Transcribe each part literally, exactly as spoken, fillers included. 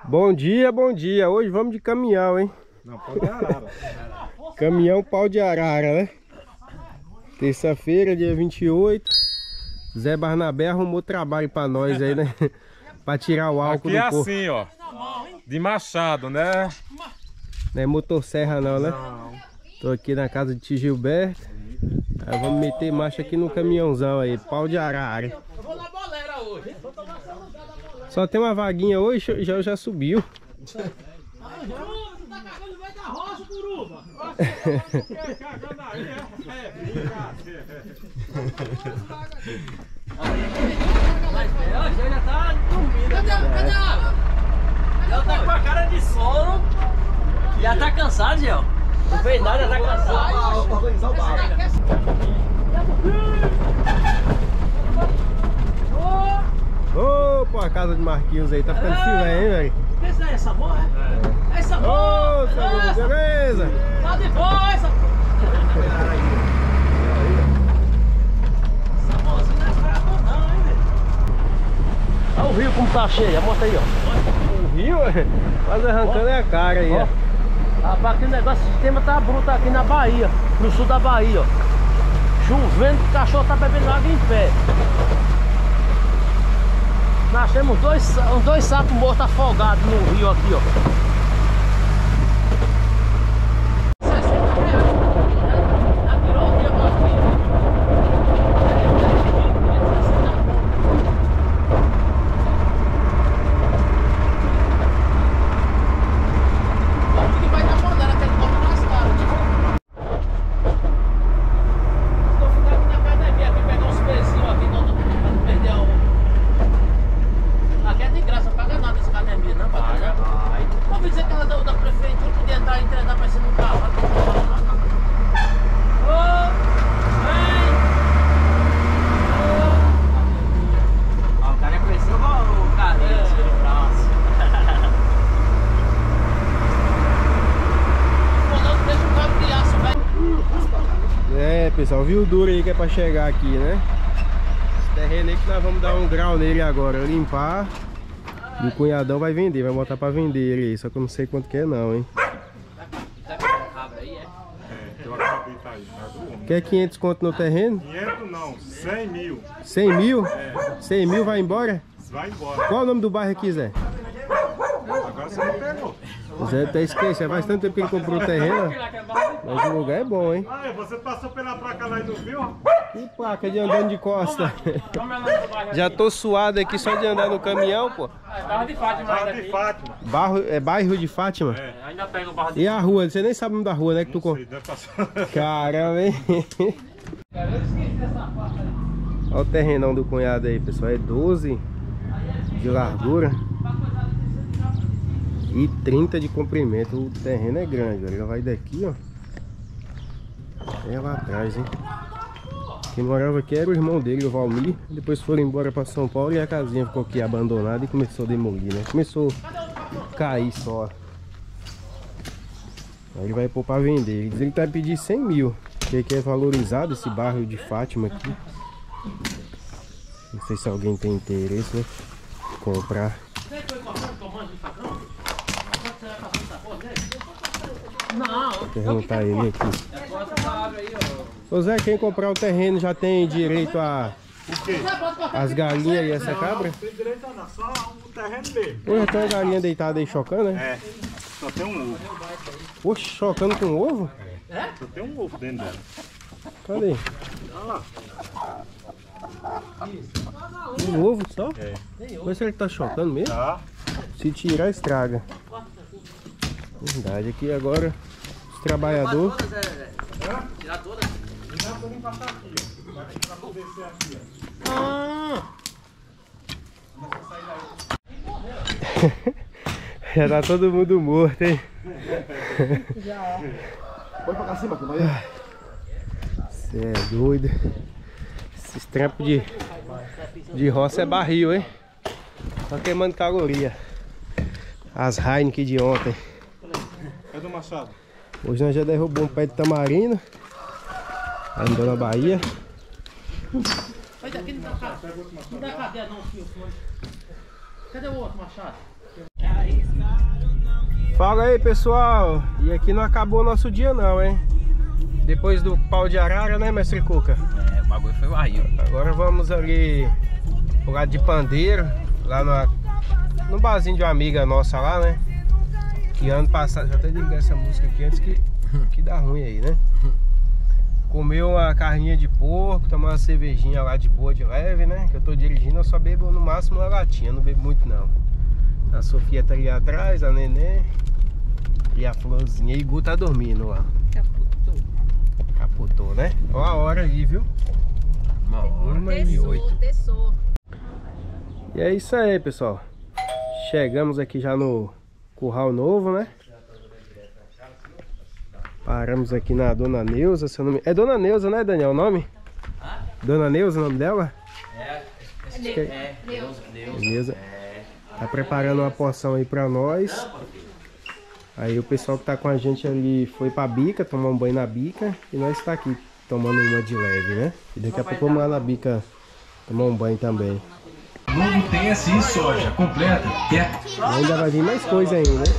Bom dia, bom dia. Hoje vamos de caminhão, hein? Não, pau de arara. Caminhão pau de arara, né? Terça-feira, dia vinte e oito. Zé Barnabé arrumou trabalho pra nós aí, né? Pra tirar o álcool aqui do é corpo. assim, ó. De machado, né? Não é motosserra não, né? Não. Tô aqui na casa de tio Gilberto. Aí vamos meter marcha aqui no caminhãozão aí, pau de arara. Eu vou na bolera hoje. Só tem uma vaguinha hoje, já, já subiu. Curuba, você tá cagando no meio da roça, Curuba. Cagando aí, é? Mas já tá dormindo. Cadê, cadê a água? Ela tá com a cara de sono. Já tá cansado, Gel. Não fez nada, já tá cansado. Pra organizar o barco. Opa, a casa de Marquinhos aí, tá ficando filé, hein, velho? Essa é essa boa? É essa Ô, boa. oh, beleza? Tá de boa essa. Essa moça não é fraca não, hein, velho? Olha o rio como tá cheio, mostra aí, ó. O rio, quase arrancando é a cara aí, ó. Rapaz, aquele negócio, o sistema tá bruto aqui na Bahia, no sul da Bahia, ó. Chovendo, o cachorro tá bebendo água em pé. Nós temos dois, uns dois sapos mortos afogados no rio aqui, ó. Pessoal, viu o duro aí que é pra chegar aqui, né? Esse terreno aí que nós vamos dar um grau nele agora, limpar. E o cunhadão vai vender, vai botar pra vender ele aí. Só que eu não sei quanto que é não, hein? Quer quinhentos conto no terreno? quinhentos não, cem mil. cem mil? É. cem mil vai embora? Vai embora. Qual o nome do bairro aqui, Zé? Agora você não pegou. O Zé até esquece, faz tanto tempo que ele comprou o terreno. Mas o lugar é bom, hein? Ah, você passou pela placa lá e não viu? Que placa de andando de costa. Já tô suado aqui só de andar no caminhão, pô. É barro de Fátima. Barra de Fátima. Barro, é bairro de Fátima? É. Ainda pega o barro de E a rua? Você nem sabe o nome da rua, né? Que tu... Sei, deve passar. Caramba, hein? Olha o terrenão do cunhado aí, pessoal. É doze de largura e trinta de comprimento. O terreno é grande, olha. Ele vai daqui, ó, é lá atrás, hein? Quem morava aqui era o irmão dele, o Valmir. Depois foram embora para São Paulo e a casinha ficou aqui abandonada e começou a demolir, né? Começou a cair só. Aí ele vai pôr para vender. Ele diz que ele vai pedir cem mil, porque é valorizado esse bairro de Fátima aqui. Não sei se alguém tem interesse, né? Comprar. Vou perguntar ele aqui. Ô Zé, quem comprar o terreno já tem direito a as galinhas e essa cabra? Não tem direito a nada, só o terreno mesmo. Pô, já tem uma galinha deitada aí chocando, né? É, só tem um ovo. Poxa, chocando com ovo? É? Só tem um ovo dentro dela. Cadê? Olha lá. Um ovo só? É. Mas será que tá chocando mesmo? Tá. Se tirar, estraga. Verdade, aqui agora os trabalhadores. Tirar todas. Não, vou passar aqui, ó. Vai pra poder ser aqui, ó. Ah. Já tá todo mundo morto, hein? Já. Pode pra cá cima, que vai. Você é doido. Esses trampos de, de roça é barril, hein? Só queimando caloria. As Heineken de ontem. Cadê o machado? Hoje nós já derrubamos um pé de tamarindo. Andou na Bahia. Vai daqui, não dá cadeia. Não dá cadeia não, filho. Cadê o outro machado? É isso, cara. Fala aí, pessoal. E aqui não acabou o nosso dia não, hein? Depois do pau de arara, né, mestre Cuca? É, o bagulho foi varrido. Agora vamos ali pro lado de Pandeiro, lá no, no barzinho de uma amiga nossa lá, né? Que ano passado, já até liguei essa música aqui antes que, que dá ruim aí, né? Comeu uma carninha de porco, tomou uma cervejinha lá de boa, de leve, né? Que eu tô dirigindo, eu só bebo no máximo uma latinha, não bebo muito não. A Sofia tá ali atrás, a Nenê e a Florzinha. E o Gu tá dormindo lá. Caputou. Capotou, né? Olha a hora aí, viu? Uma hora e oito. Desçou. E é isso aí, pessoal. Chegamos aqui já no curral novo, né? Paramos aqui na Dona Neuza, se eu não me... É Dona Neuza, né, Daniel, o nome? Hã? Dona Neuza, o nome dela? É, que é... é, Deus, Deus. Neuza. É. Tá preparando uma porção aí pra nós. Aí o pessoal que tá com a gente ali foi pra bica, tomar um banho na bica. E nós tá aqui tomando uma de leve, né? E daqui a pouco vamos lá na bica tomar um banho também. Novo T S I soja completa. Quer? E ainda vai vir mais coisa ainda, né?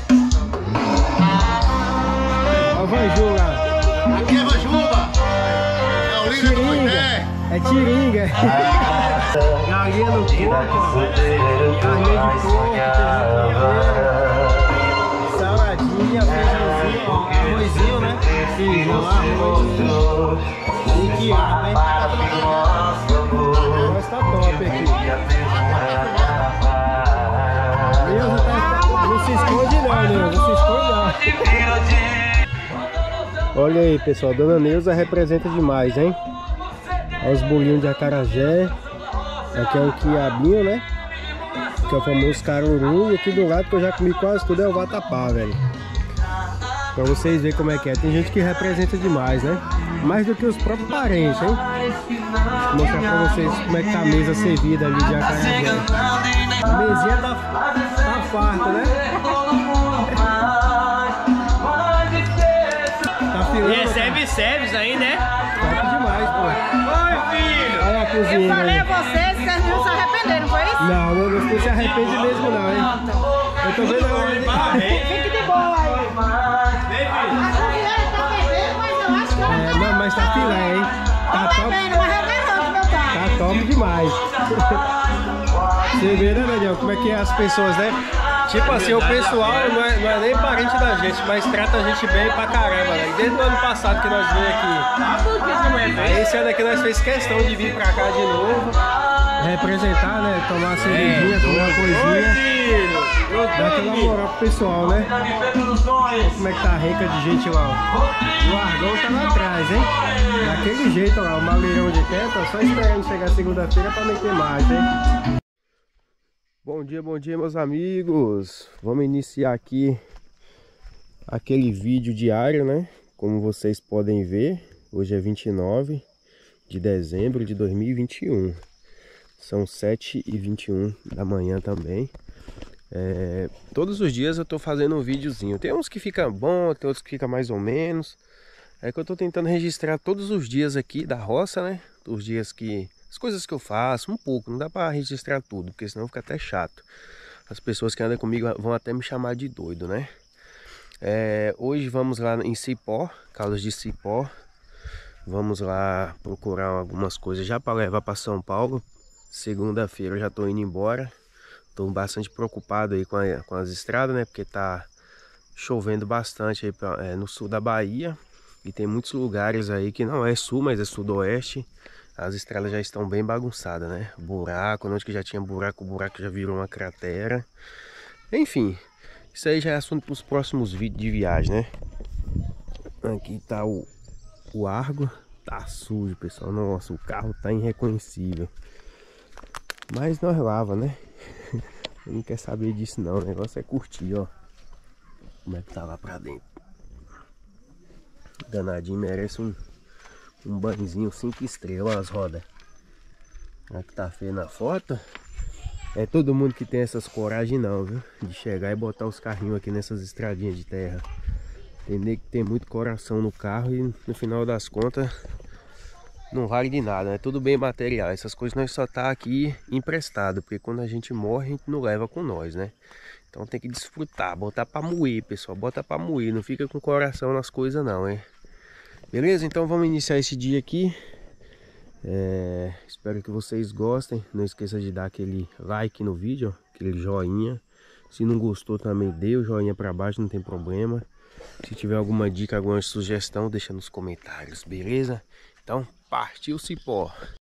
Olha o Vanju lá. Aqui é Vajuba! É o líder do Moisés! É tiringa. Galinha no porco, carninha de porco, saladinha, feijãozinho, arrozinho, né? Feijão, arroz e quiabo, hein? Mas tá top aqui. Neuza tá... Não se esconde não, Neuza, não se esconde não. Olha aí, pessoal, Dona Neuza representa demais, hein? Olha os bolinhos de acarajé. Aqui é o quiabinho, né? Que é o famoso caruru. E aqui do lado, que eu já comi quase tudo, é o vatapá, velho. Pra vocês verem como é que é. Tem gente que representa demais, né? Mais do que os próprios parentes, hein? Vou mostrar pra vocês como é que tá a mesa servida ali de acarajé. A mesinha tá, tá farta, né? Tá filando. E serve service aí, né? Top demais, pô. Oi, filho! Olha a cozinha. Eu falei aí. a vocês que vocês não se arrependeram, foi isso? Não, não, não se arrepende mesmo não, hein? Eu tô vendo a hora de... Fique de boa aí. A cozinheira tá bebendo, mas eu acho que ela É, tá... não, mas tá filé, hein? Tá Tô top, bebendo, mas eu levanto meu carro. tá top demais. Você vê, né, Daniel, como é que é as pessoas, né? Tipo assim, o pessoal não é, não é nem parente da gente, mas trata a gente bem pra caramba, né? Desde o ano passado que nós viemos aqui. Aí esse ano aqui nós fez questão de vir pra cá de novo. Representar, né? Tomar uma cervejinha, tomar uma coisinha. Dar aquela moral pro pessoal, né? Olha como é que tá a renca de gente lá, ó. E o Argão tá lá atrás, hein? Daquele jeito, ó lá, o maleirão de tempo, ó, só esperando chegar segunda-feira pra meter mais, hein? Bom dia, bom dia, meus amigos. Vamos iniciar aqui aquele vídeo diário, né? Como vocês podem ver, hoje é vinte e nove de dezembro de dois mil e vinte e um. São sete e vinte e um da manhã também. É, todos os dias eu tô fazendo um videozinho. Tem uns que ficam bom, tem outros que ficam mais ou menos. É que eu tô tentando registrar todos os dias aqui da roça, né? Os dias que... As coisas que eu faço, um pouco, não dá para registrar tudo, porque senão fica até chato. As pessoas que andam comigo vão até me chamar de doido, né? É, hoje vamos lá em Cipó, Caldas de Cipó. Vamos lá procurar algumas coisas já para levar para São Paulo. Segunda-feira eu já tô indo embora. Tô bastante preocupado aí com, a, com as estradas, né? Porque tá chovendo bastante aí pra, é, no sul da Bahia. E tem muitos lugares aí que não é sul, mas é sudoeste. As estradas já estão bem bagunçadas, né? Buraco, onde que já tinha buraco, o buraco já virou uma cratera. Enfim, isso aí já é assunto para os próximos vídeos de viagem, né? Aqui tá o, o Argo. Tá sujo, pessoal. Nossa, o carro tá irreconhecível. Mas nós lava, né? Eu não quero saber disso não. O negócio é curtir, ó. Como é que tá lá pra dentro. Danadinho merece um... Um banhozinho cinco estrelas, as rodas. Olha que tá feio na foto. É todo mundo que tem essas coragem não, viu? De chegar e botar os carrinhos aqui nessas estradinhas de terra. Tem nego que tem muito coração no carro e no final das contas não vale de nada, né? Tudo bem material. Essas coisas nós só tá aqui emprestado, porque quando a gente morre, a gente não leva com nós, né? Então tem que desfrutar, botar pra moer, pessoal. Bota pra moer, não fica com o coração nas coisas não, hein? Beleza? Então vamos iniciar esse dia aqui. É... Espero que vocês gostem. Não esqueça de dar aquele like no vídeo, ó, aquele joinha. Se não gostou também, dê o joinha pra baixo, não tem problema. Se tiver alguma dica, alguma sugestão, deixa nos comentários, beleza? Então, partiu o cipó!